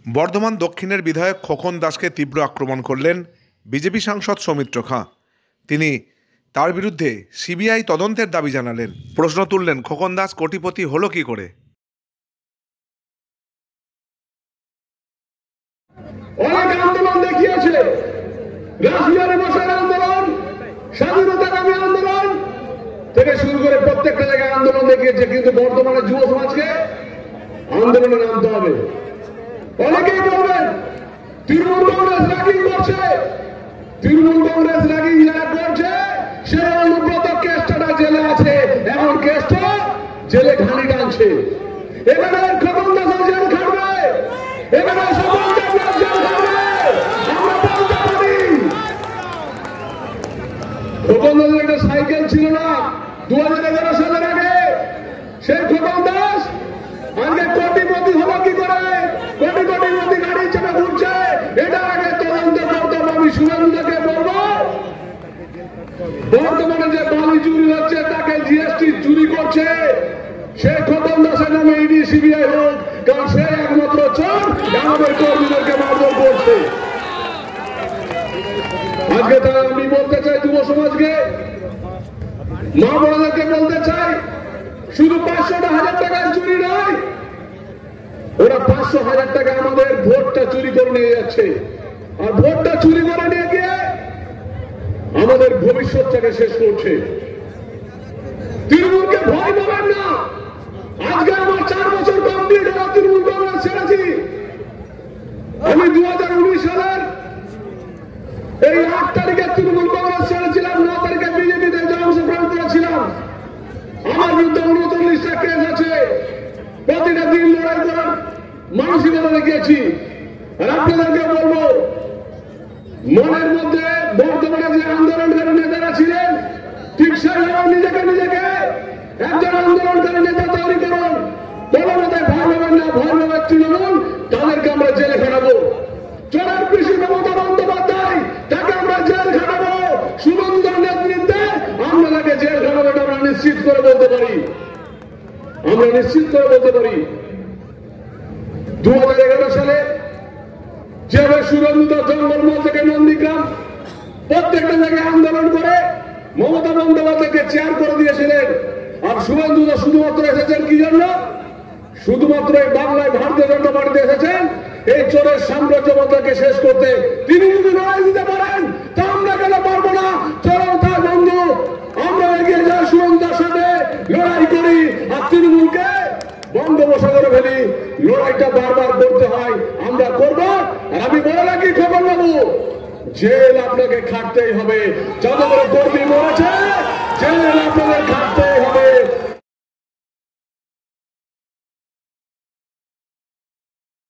বর্ধমান দক্ষিণের বিধায়ক খোকন দাসকে তীব্র আক্রমণ করলেন বিজেপি সাংসদ সৌমিত্র খাঁ। তিনি তার বিরুদ্ধে সিবিআই তদন্তের দাবি জানালেন। প্রশ্ন তুললেন, খোকন দাস কোটিপতি হলো কি করে? অনেক আন্দোলন দেখিয়েছে, রাশিয়ার বসার আন্দোলন, স্বাধীনতাকামী আন্দোলন থেকে শুরু করে প্রত্যেকটা জায়গায় আন্দোলন দেখিয়েছে, কিন্তু বর্তমানে যুব সমাজকে আন্দোলনে নামতে হবে। অনেকেই বলবেন তৃণমূল কংগ্রেস র্যাগিং করছে, তৃণমূল কংগ্রেস র্যাগিং যারা করছে সে অনুব্রত কেসটা জেলে আছে, এখন কেসটা জেলে ঘানি টানছে। এখানে খোকন দাস জেল খাটবে, এখানে সকল দেবনাথ জেল খাটবে। আমরা বলতে পারি খোকন দাসের একটা সাইকেল ছিল না 2011 সালের আগে, সেই খোকন দাস আজকে কোটিপতি হলো কি করে? কোটি কোটি মোদি গাড়ি চেপে ঘুরছে। এটা আগে তদন্ত করতে হবে। আমি শুভেন্দুকে বলবো, বর্তমানে যে বালি চুরি হচ্ছে তাকে জিএসটি চুরি করছে, সে খোকন দাসের নামে ইডি সিবিআই হোক, কারণ সে একমাত্র চোর আমাদের কর্মীদেরকে মারধর করছে। আজকে তারা আমি বলতে চাই যুব সমাজকে, মা বোনদেরকে বলতে চাই, শুধু 500-1000 টাকার চুরি নয়, ওরা 500,000 টাকা আমাদের ভোটটা চুরি করে নিয়ে যাচ্ছে। আর ভোটটা চুরি করে নিয়ে গিয়ে আমাদের ভবিষ্যৎটাকে শেষ করছে। তৃণমূলকে ভয় পাবেন না। আজকে আমার 4 বছর কমপ্লিট হলো তৃণমূল কংগ্রেস ছেড়েছি। আমি 2019 সালের এই 8 তারিখে তৃণমূল কংগ্রেস ছেড়েছিলাম, 9 তারিখে বিজেপিতে অংশগ্রহণ করেছিলাম। আমার বিরুদ্ধে 39টা কেস আছে। প্রতিটা দিন লড়াই করার মানসিকতা দেখিয়েছি। আর আপনাদেরকে বলবো, মনের মধ্যে বর্তমানে যে আন্দোলনকারী নেতারা ছিলেন, ঠিক সেভাবে নিজেকে একজন আন্দোলনকারী নেতা তৈরি করুন। কোনো মতে ভয় পাবেন না, ভয় পাবে তৃণমূল, তাদেরকে আমরা জেলে খাটাবো। চোরের পিসি মমতা বন্দ্যোপাধ্যায়, তাকে আমরা জেল খাটাবো। শুভেন্দুর নেতৃত্বে আমরা তাকে জেল খাটাবো, এটা আমরা নিশ্চিত করে বলতে পারি। 2011 সালে যেভাবে শুভেন্দু জঙ্গলমহল থেকে নন্দীগ্রাম প্রত্যেকটা জায়গায় আন্দোলন করে মমতা বন্দ্যোপাধ্যায়কে চেয়ার করে দিয়েছিলেন। আর শুভেন্দু শুধুমাত্র এসেছেন কি জন্য? শুধুমাত্র এই বাংলায় ভারতীয় জনতা পার্টিতে এসেছেন এই চোরের সাম্রাজ্যবাদকে শেষ করতে। তিনি যদি লড়াই দিতে পারেন তা আমরা কেন পারবো না? চলো তার বন্ধু, আমরা এগিয়ে যাই, শুভেন্দুর সাথে লড়াই করি, আর তৃণমূলকে বঙ্গোপসাগরে ফেলি। লড়াইটা বারবার করতে হয়, আমরা করব। আর আমি বলে রাখি খোকন বাবু, জেল আপনাকে খাটতেই হবে। যত করে কর্মী